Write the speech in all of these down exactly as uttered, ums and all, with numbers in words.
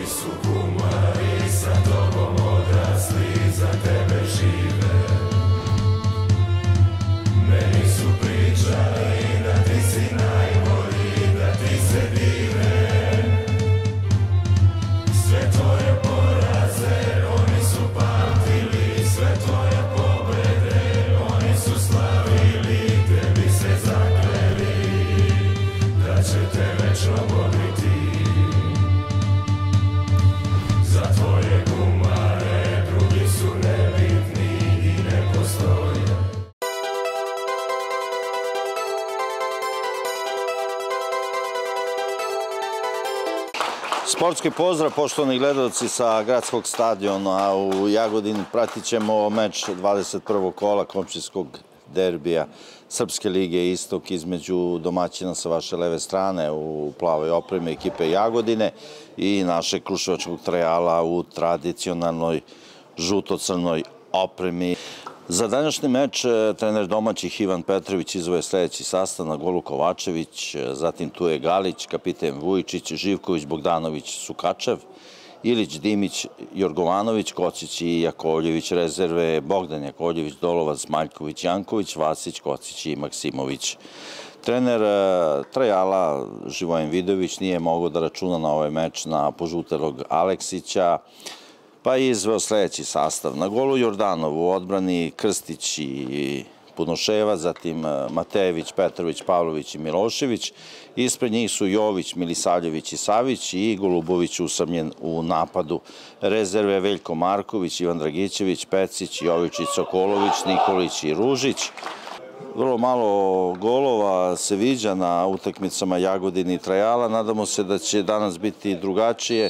Sportski pozdrav, poštovani gledalci sa gradskog stadiona u Jagodini. Pratit ćemo meč dvadeset prvog kola komšijskog derbija Srpske lige Istok između domaćina sa vaše leve strane u plavoj opremi ekipe Jagodine i našeg kruševačkog Trajala u tradicionalnoj žuto-crnoj opremi. Za današnji meč trener domaćih Ivan Petrović izvoje sljedeći sastav: na golu Kovačević, zatim tu je Galić, kapiten Vujičić, Živković, Bogdanović, Sukačev, Ilić, Dimić, Jorgovanović, Kocić i Jakovljević. Rezerve: Bogdan Jakovljević, Dolovac, Maljković, Janković, Vasić, Kocić i Maksimović. Trener Trajala Živojin Vidović nije mogao da računa na ovaj meč na požutelog Aleksića, pa je izveo sljedeći sastav: na golu Jordanov, u odbrani Krstić i Punoševac, zatim Matejević, Petrović, Pavlović i Milošević. Ispred njih su Jović, Milisavljević i Savić i Golubović usamljen u napadu. Rezerve: Veljko Marković, Ivan Dragićević, Pecić, Jovičić, Sokolović, Nikolić i Ružić. Vrlo malo golova se viđa na utakmicama Jagodine i Trajala. Nadamo se da će danas biti drugačije.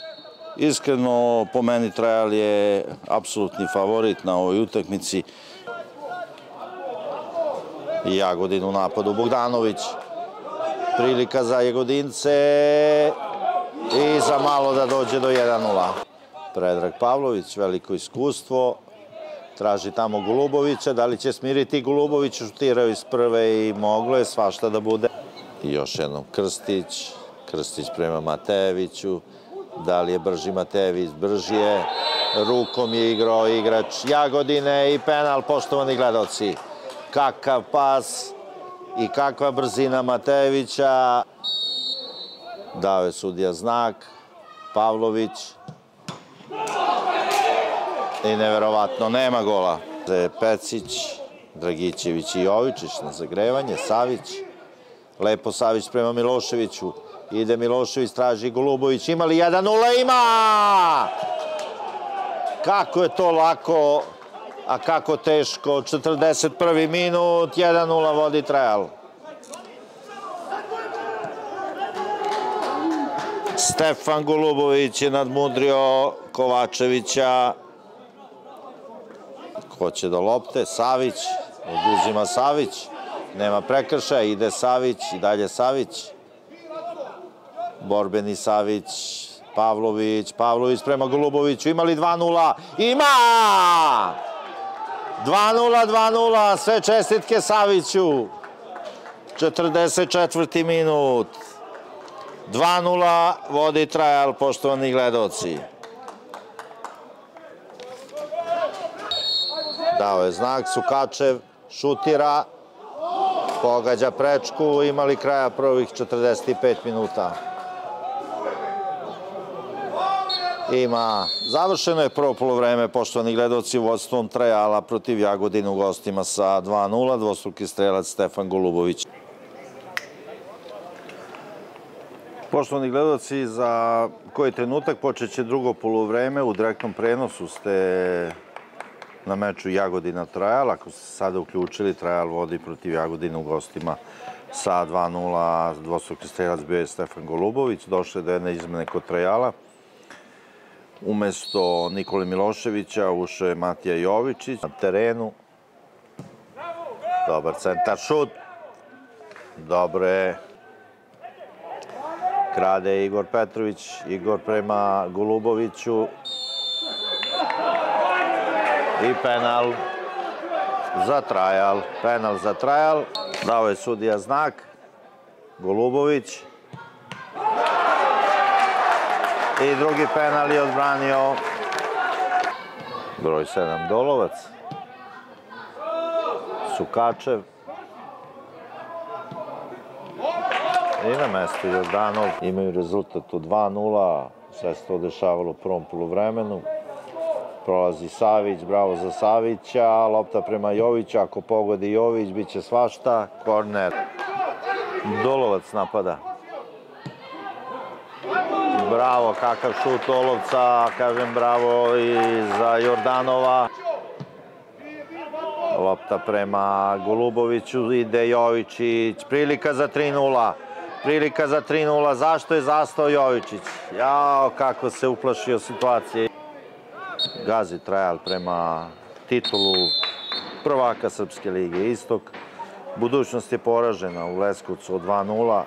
Iskreno, po meni Trajal je apsolutni favorit na ovoj utakmici. Jagodin u napadu: Bogdanović. Prilika za Jagodince i za malo da dođe do jedan nula. Predrag Pavlović, veliko iskustvo, traži tamo Golubovića. Da li će smiriti Golubović? Šutirao iz prve i moglo je svašta da bude. I još jednom Krstić. Krstić prema Matejeviću. Da li je brži Matejević? Brži je. Rukom je igrao igrač Jagodine i penal, poštovani gledalci. Kakav pas i kakva brzina Matejevića. Dao je sudija znak. Pavlović. I neverovatno, nema gola. Pecić, Dragićević i Jovičić na zagrevanje. Savić. Lepo Savić prema Miloševiću. Ide Milošević, traži Golubović. Ima li jedan nula? Ima! Kako je to lako, a kako teško. četrdeset prvi minut, jedan nula vodi Trajal. Stefan Golubović je nadmudrio Kovačevića. Hoće do lopte. Savić. Oduzima Savić. Nema prekršaja. Ide Savić. I dalje Savić. Borbeni Savić, Pavlović, Pavlović prema Goluboviću. Ima li dva nula? Ima! dva nula, dva nula, sve čestitke Saviću. četrdeset četvrti minut. dva nula vodi Trajal, poštovani gledalci. Dao je znak, Sukačev šutira, pogađa prečku. Ima li kraja prvih četrdeset pet minuta? Ima. Završeno je prvo polovreme, poštovani gledalci, vodstvom Trajala protiv Jagodine u gostima sa dva nula, dvostruki strelac Stefan Golubović. Poštovani gledalci, za koji trenutak počet će drugo polovreme. U direktnom prenosu ste na meču Jagodina Trajal. Ako ste sada uključili, Trajal vodi protiv Jagodine u gostima sa dva nula, dvostruki strelac bio je Stefan Golubović. Došle do jedne izmene kod Trajala. Umesto Nikole Miloševića ušao je Matija Jovičić na terenu. Dobar centar šut. Dobro je. Krade Igor Petrović. Igor prema Goluboviću. I penal za Trajal. Penal za Trajal. Dao je sudija znak. Golubović. I drugi penal je odbranio broj sedam Dolovac. Sukačev. I na mestu Jordanov. Imaju rezultat od dva nula. Sve se to dešavalo u prvom poluvremenu. Prolazi Savić, bravo za Savića. Lopta prema Joviću. Ako pogodi Jović, bit će svašta. Korner. Dolovac napada. Bravo, kakav šut Olovca. Kažem bravo i za Jordanova. Lopta prema Goluboviću, ide Jovičić, prilika za tri nula, prilika za tri nula, zašto je zastao Jovičić? Jao, kako se uplašio situacije. Gazi Trajal prema titulu prvaka Srpske lige Istok. Budućnost je poražena u Leskovcu od dva nula.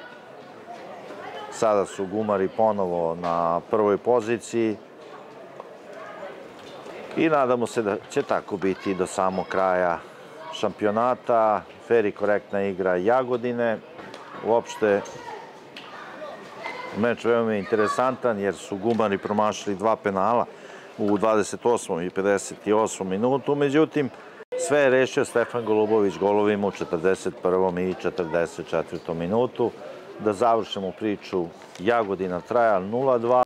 Sada su Gumari ponovo na prvoj poziciji. I nadamo se da će tako biti do samog kraja šampionata. Fer i korektna igra Jagodine. Uopšte, meč veoma je interesantan jer su Gumari promašili dva penala u dvadeset osmom i pedeset osmom minutu. Međutim, sve je rešio Stefan Golubović golovima u četrdeset prvom i četrdeset četvrtom minutu. Da završimo priču Jagodina Trajal nula dva.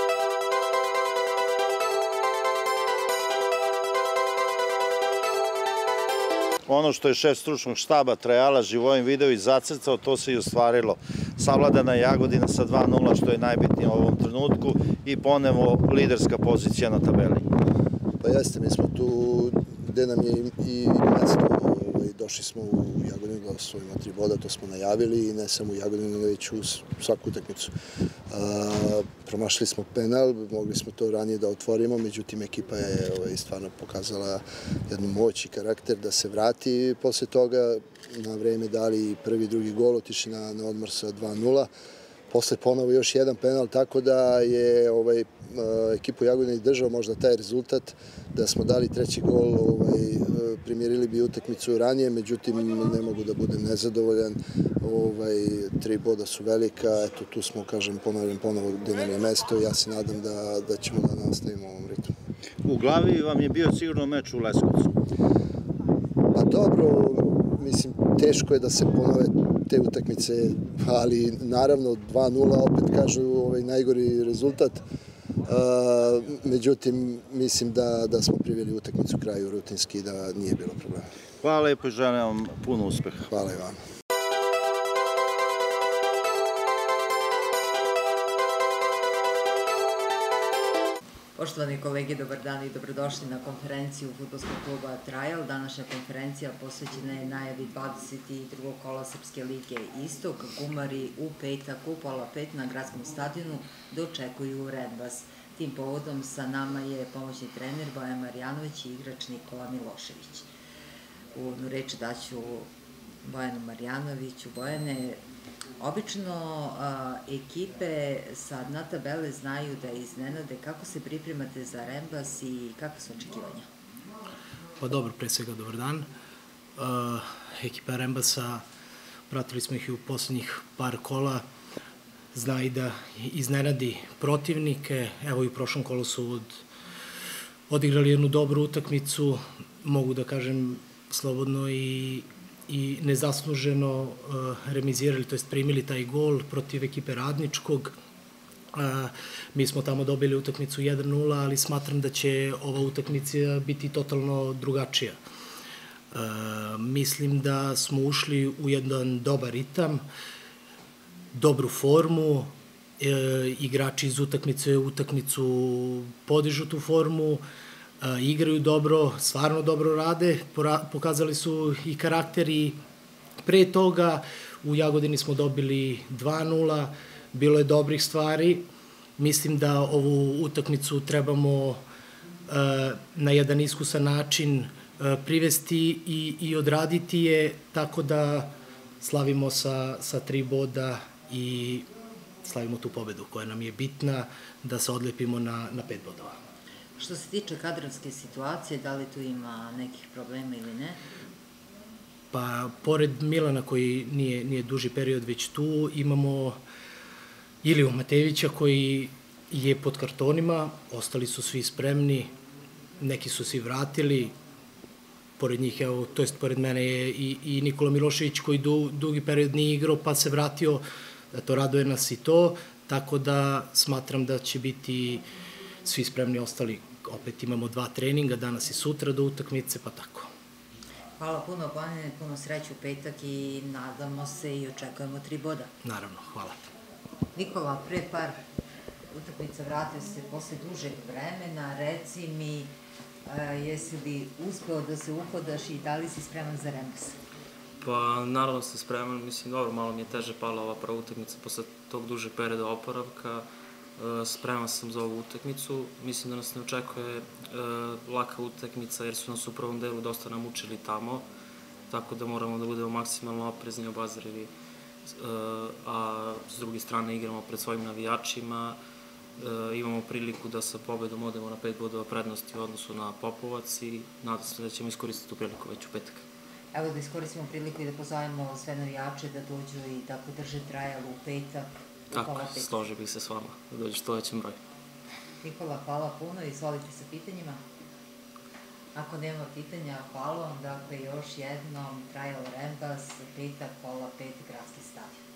Ono što je šef stručnog štaba Trajala Živojin Vidović zacrcao, to se i ostvarilo. Savladana je Jagodina sa dva nula, što je najbitnije u ovom trenutku, i ponovo liderska pozicija na tabeli. Pa jeste, mi smo tu gde nam je i mesto. Došli smo u Jagodinu da osvojimo tri boda, to smo najavili, i ne samo u Jagodinu, već u svaku utakmicu. Promašili smo penal, mogli smo to ranije da otvorimo, međutim ekipa je stvarno pokazala jednu moć i karakter da se vrati. Posle toga na vreme dali prvi i drugi gol, otišli na odmor sa dva nula. Posle ponovo još jedan penal, tako da je ekipu Jagodine držao možda taj rezultat. Da smo dali treći gol, primirili bi utakmicu ranije, međutim ne mogu da budem nezadovoljan. Tri boda su velika, eto tu smo, kažem, ponavljam ponovo gde nam je mesto. Ja se nadam da ćemo da nastavimo u ovom ritmu. U glavi vam je bio sigurno meč u Leskovcu? Pa dobro, mislim, teško je da se ponove te utakmice, ali naravno dva nula, opet kažu, najgori rezultat. Međutim, mislim da smo priveli utakmicu kraju rutinski i da nije bilo problema. Hvala lepo i želim vam puno uspeha. Hvala i vama. Poštovani kolege, dobar dan i dobrodošli na konferenciju fudbalskog kluba Trajal. Današnja konferencija posvećena je najavi dvadeset drugog kola Srpske lige Istok. Gumari u petak u pola pet na gradskom stadionu dočekuju Redbas. Tim povodom sa nama je pomoćni trener Bojan Marjanović i igrač Nikola Milošević. Uvodnu reč daću Bojanu Marjanoviću. Bojane, obično ekipe sa dna tabele znaju da iznenade. Kako se pripremate za Redbas i kakve su očekivanja? Pa dobro, pre svega dobar dan. Ekipa Redbasa, pratili smo ih i u poslednjih par kola, zna i da iznenadi protivnike. Evo i u prošlom kolu su odigrali jednu dobru utakmicu, mogu da kažem slobodno i i nezasluženo remizirali, to jest primili taj gol protiv ekipe Radničkog. Mi smo tamo dobili utakmicu jedan nula, ali smatram da će ova utakmica biti totalno drugačija. Mislim da smo ušli u jedan dobar ritam, dobru formu, igrači iz utakmice u utakmicu podižu tu formu, igraju dobro, stvarno dobro rade, pokazali su i karakter, i pre toga u Jagodini smo dobili dva nula, bilo je dobrih stvari. Mislim da ovu utakmicu trebamo na jedan iskusan način privesti i odraditi je tako da slavimo sa tri boda i slavimo tu pobedu koja nam je bitna, da se odlepimo na pet bodova. Što se tiče kadrovske situacije, da li tu ima nekih problema ili ne? Pa, pored Milana koji nije duži period već tu, imamo Iliju Matejevića koji je pod kartonima, ostali su svi spremni, neki su se vratili, pored njih, evo, to jest pored mene je i, i Nikola Milošević koji du, dugi period nije igrao pa se vratio, to raduje nas i to, tako da smatram da će biti svi spremni ostali. Opet imamo dva treninga, danas i sutra do utakmice, pa tako. Hvala puno, planine, puno sreće u petak i nadamo se i očekujemo tri boda. Naravno, hvala. Nikola, pre par utakmica vratio se posle dužeg vremena, reci mi, jesi li uspeo da se uhodaš i da li si spreman za remis? Pa, naravno sam spreman, mislim, dobro, malo mi je teže pala ova prva utakmica posle tog dužeg perioda oporavka. Spreman sam za ovu utakmicu, mislim da nas ne očekuje laka utakmica jer su nas u prvom delu dosta namučili tamo, tako da moramo da budemo maksimalno oprezni, obazrivi, a s druge strane igramo pred svojim navijačima, imamo priliku da sa pobedom odemo na pet bodova prednosti u odnosu na Popovac i nadam se da ćemo iskoristiti tu priliku već u petak. Evo da iskoristimo priliku i da pozovemo sve navijače da dođu i da podrže Trajal u petak. Tako, složio bih se s vama, da dođe što većem broju. Nikola, hvala puno i izvolite sa pitanjima. Ako nema pitanja, hvala vam. Dakle, još jednom Trajal Rembas, petak, pola pet, Gradski stadion.